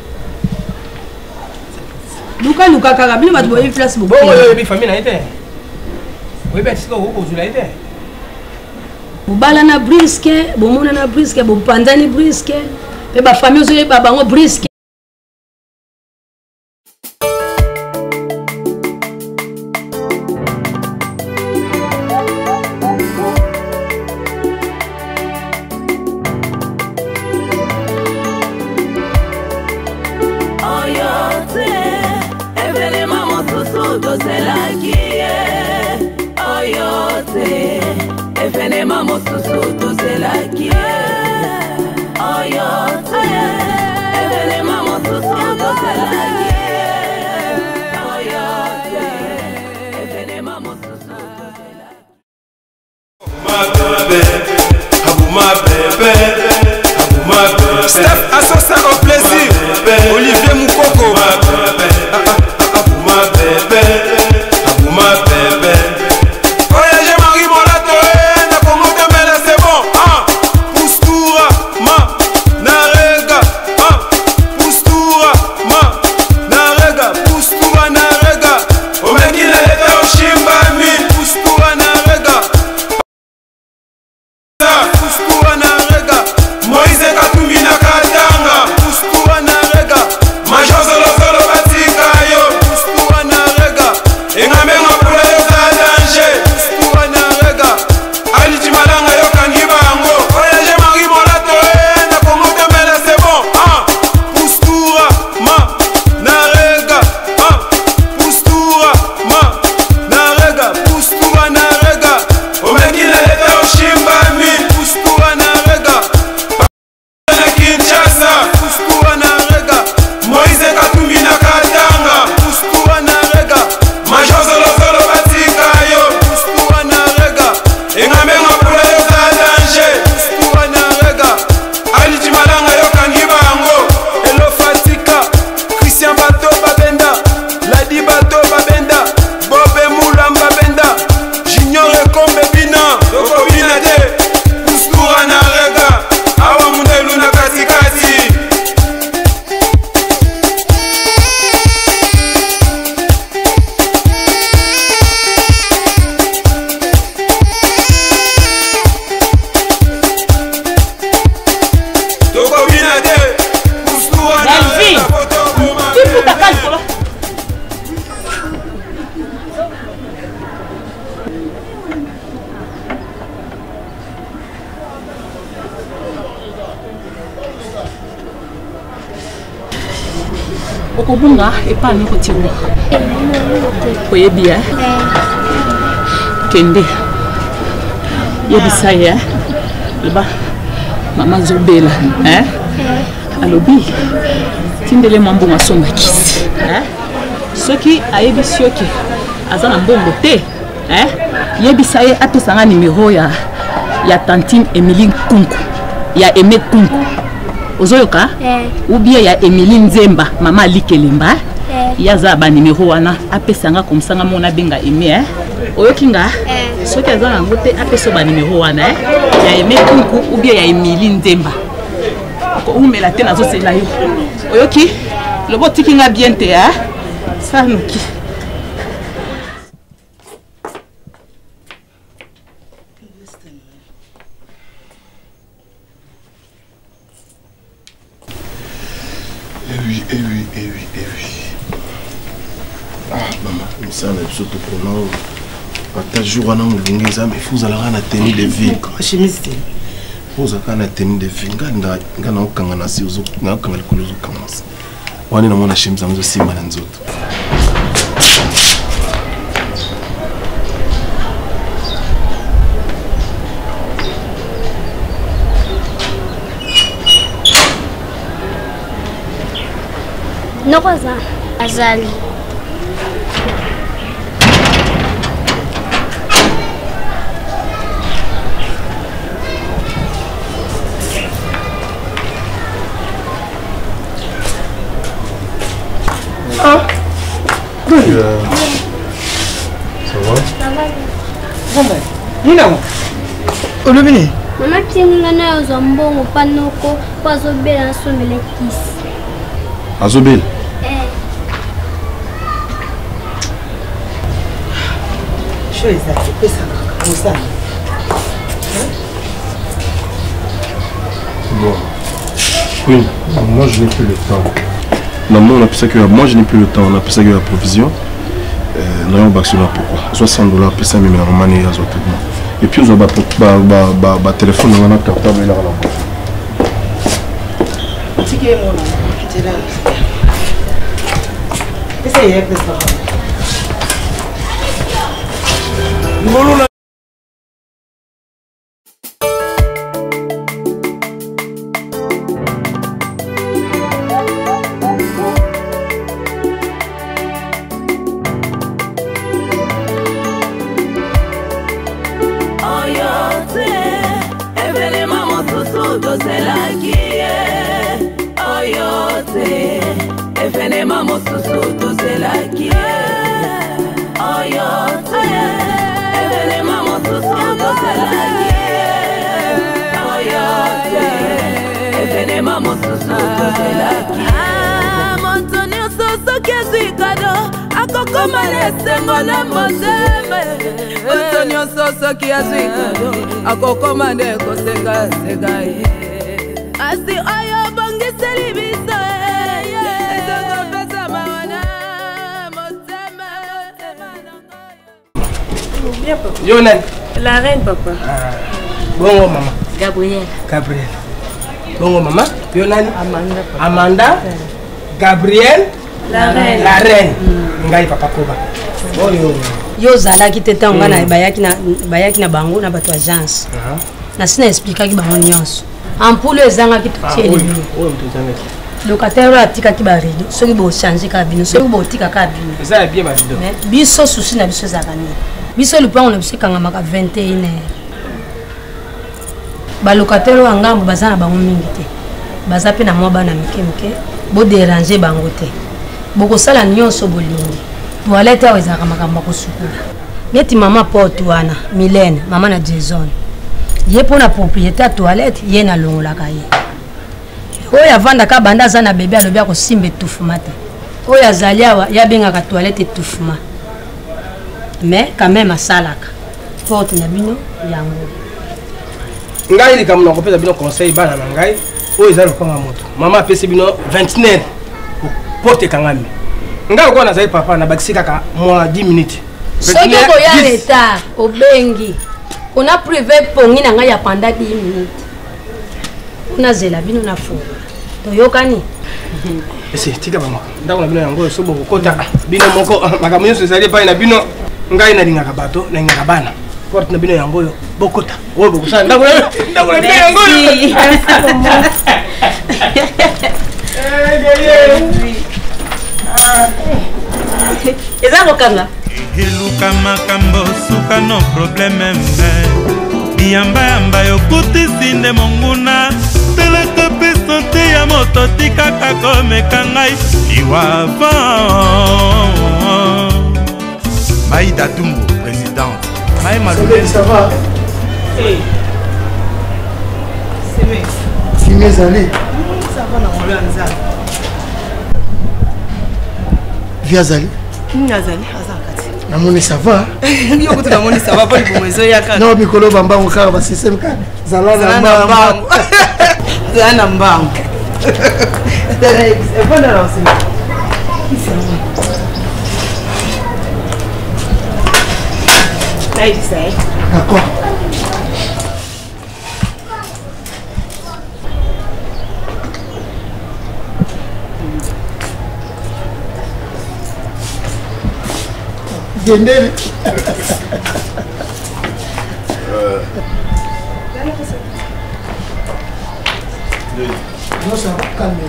luka kaka bino bato boyebi place boyebi famille na ye te oyebi atisika okozula ye te bobala na briske bomona na briske bopanzani briske mpe bafamille ozoyeba bango briske Steph Assosa au plaisir Olivier Moukoko Abouma bébé Abouma bébé Voyage Marie Molato na Congo de Mela c'est bon Poustura ma narega Poustura ma narega Poustura narega Omekina leta Oshimbami Poustura narega Poustura narega Moïse Katumbi na Katanga Poustura narega Major Zolo Zolo Batika yo Poustura narega Engamenga pula yo za danger Poustura narega Ali Chimalanga yo kangibango Voyage Marie Molato na Congo de Mela c'est bon Poustura ma narega Poustura ma narega Poustura narega Omekina leta Oshimbami Poustura narega Kinshasa, Poustura narega Moïse Katumbi na Katanga Poustura narega Major Zolo Zolo Batika yo Poustura narega Engamenga pula yo za danger Poustura narega Ali Chimalanga yo kangibango Elo Fatika Christian Bato Babenda Ladi Bato Babenda Bobe Mulamba Benda Junior Ekombe Bina Doko Bina de Poustura narega Awa Mundelu na katikati Toko bina de Poustura narega okobunga epani kotiwo oyebi kende yebisa ye loba mama zobela alobi tindele mwambongo asonga kisi soki ayebisi yoki aza na mbongo te yebisa ye apesanga nimero ya tantine Emilie Kunku ya Eme Kunku ozoyoka ou bien ya Emilie Nzemba mama Alikelemba yaza ba numéro wana apesanga komsanga mona benga Eme oyokinga soki aza nango te apeso ba numéro wana ya Eme Kunku ou bien ya Emilie Nzemba ko umela te nazosela yo oyoki lobo tikinga bien te sanuki Eh oui. Ah, maman, mais ça, on a surtout pour nous. À ta jour, on a un mais vous allez avoir la tenue de vie. Chemise. Posa kana tenue de vie ngana okanga na si ngakanga likolo zokamasa. Wani na mona shimza mzo simba na nzoto. Nokoza azali. Ah. Ça va? Ça va. Comment? Nina. Olobini. Mama tinga na zambongo panoko pazo bela somele kisi. Azobel. Bon. Oui, moi je n'ai plus le temps. Non, moi je n'ai plus le temps. On a appelé ça que la provision. Nous avons baké pourquoi 60 $, puis ça me romani à tout. Et puis on a téléphone, on a portable là. Yonan. La reine, papa. Bongo, maman. Gabriel. Gabriel. Bongo, maman. Yonan. Amanda. Amanda. Gabriel. La reine. La reine. Ngai papa Koba. Bongo. Yo zalaki te tanga na bayaki na bango na bato agence. Na sina expliquer bango nyonso. Ampule ezanga ki tutieli. Locataire atika ki ba rido. Soki bo changer ka bino, soki bo tika ka bino. Ça bien ba rido. Biso susi na biso zakani. Biso le plan on a biso kanga maka 21h. Ba locataire wa ngambo bazana bango mingi te. Baza pe na mwa bana mike bo déranger bango te. Boko sala nyonso bolingi. Toilette awe zaka makamba kusukula. Neti mama porte wana, Mylène, mama na Jason. Ye pona propriétaire toilette, ye na longola ka ye. Oya vanda ka banda za na bébé alobi ko simbe tufuma te. Oya zalia ya benga ka toilette tufuma. Mais quand même asalaka. Porte na bino yango. Ngai li kamuna ko pesa bino conseil bana na ngai. Oyo za lokonga moto. Mama pesa bino 29 porte kangami. Ngai ko na zai papa na bakisi kaka moi 10 minutes. Soki ko ya retard obengi. On a privé pongi na ngai ya pendant 10 minutes. On a zela bino na fo. Toyokani. Ese tika bango. Ndako na bino yango so boko kota. Bino moko makambo nyonso ezali pa na bino ngai na lingaka bato na ngaka bana. Porte na bino yango yo bokota. Oyo bokusa ndako na bino yango yo. Eza kokanga. Eluka makambo suka no probleme mbe. Biyamba yokutisi nde monguna. Teleka pesante ya moto tikaka komeka ngai iwava. Maïda Tumbo, présidente. Maï Maloulé. Ça va? Hey. C'est bien. Fimé Zalé. Ça va dans mon lanza. Via Zalé. Nazali, azakati. Namoni ça va? Yo kutu namoni ça va pas ni bomezo yaka. Non, mikolo bamba ngokara ba système ka. Zala na mbangu. Zala na mbangu. C'est bon alors c'est. D'accord. Gendele. Non, ça va calmer.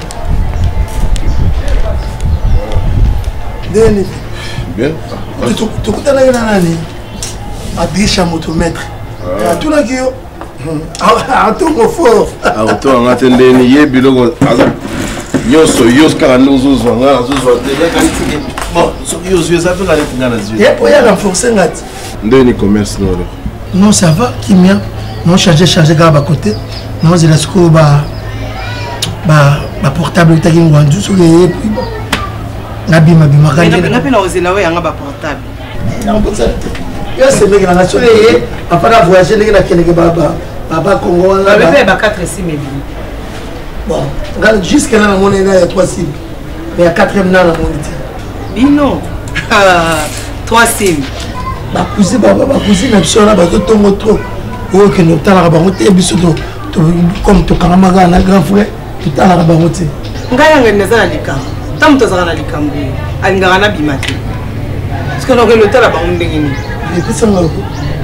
Deni. Bien. Tu écoutes la nani. Adisha motomètre. Tu l'as dit. Ah, tout mon fort. Ah, tu as entendu ni yebilo. Yoso kala nozo zwanga zozwa déjà quand tu bon so yoso ça peut aller ngana zwi et pour y renforcer ngati ndeni commerce no non ça va kimia non charger gaba côté non c'est la sco ba portable taki ngwandu so le puis bon nabima bima kanje na pena ozela we yanga ba portable non pour ça yo c'est mec na so le afara voyager le na keleke baba Congo ba bébé ba 4 6 000. Bon, regarde, jusqu'à là, on est là, il y a 3 sims. Mais il y a 4e là, on est là. Non. 3 sims. Ma cousine, ma soeur, là, tout tombe trop. Oh, que nous t'as la rabaroté, comme ton caramaga, un grand frère, tout à la rabaroté. Ngaya ngene na lika. Tam to zana lika mbi. Alingana na bimati. Parce que nous le tala ba ndengini. Et puis ça ngalo.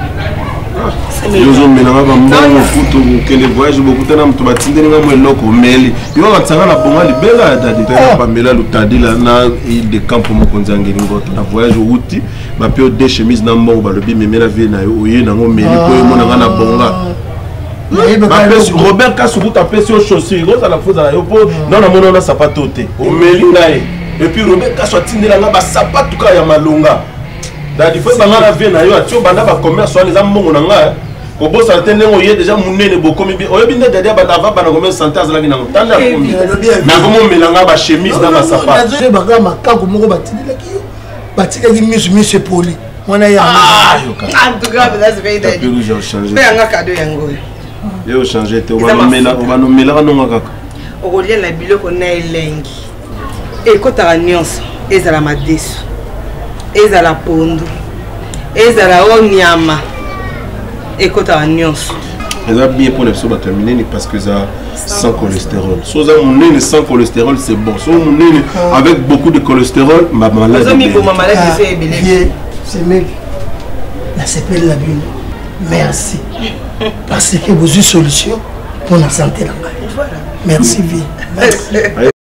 yozo menanga bambongo kutu kele voyage bokutana mutu batindeli nga mwe eloko meli yo batsanga na bonga libela ya dadi tena bamela lutadi la na de campo mokonzi angeli ngota na voyage outi bapio de chemise na mbongo balobi memela vie na yo oye nango meli po yo monanga na bonga Robert Kasubuta apesi yo chaussure ozala fozala yo po nona mona na sapato te omeli na ye et puis Robert Kasu atindela nga basapato ka ya malonga dadi fo banga na vie na yo atio banda ba commerce wana eza mbongo na nga ko bosa tende ngo ye déjà munene bokomi bi oyebi nde dadi banda va bana commerce santé azalaki na motanda kombi na komo melanga ba chemise na ba sapato nazo banga makango moko batindelaki yo batikaki misu poli mwana ya en tout cas là c'est bien puis rouge a changé mais anga cadeau yango yo changer te obano mela nonga kaka okolia na biloko na elengi ekotaka nyonso ezala madesu ezala pondu ezala o nyama ekotaka nyonso eza bien pour les personnes terminer parce que ça sans cholestérol so za munene sans cholestérol c'est bon so munene avec beaucoup de cholestérol ma malade c'est mec la s'appelle la bulle merci parce que vous avez une solution pour la santé là-bas merci vie merci